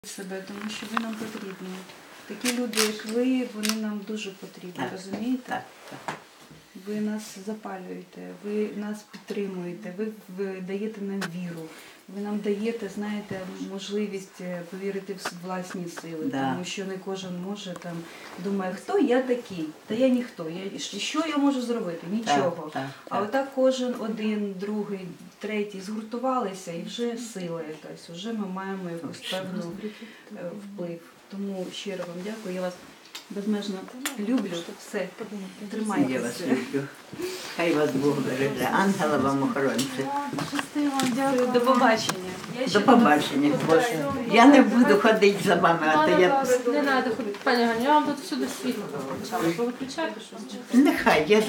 себе, тому що ви нам потрібні. Такі люди, як ви, вони нам дуже потрібні, Так, розумієте? так. Ви нас запалюєте, ви нас підтримуєте, ви даєте нам віру, ви нам даєте, знаєте, можливість повірити в власні сили, Да. тому що не кожен може там думає, хто я такий? Та я ніхто. Що я можу зробити? Нічого. Так. А отак кожен один, другий, третій згуртувалися і вже сила якась, вже ми маємо якусь певну вплив. Тому щиро вам дякую, я вас безмежно люблю. Все, Я вас тримайтеся. люблю. Хай вас Бог береже. Ангела вам охоронця. До побачення. Я ще До побачення. Боже. Я не буду ходити за вами, а то я... Не треба ходити. Пані Ганя, я вам тут всюди світло включала. Ви виключаєте щось? Нехай, я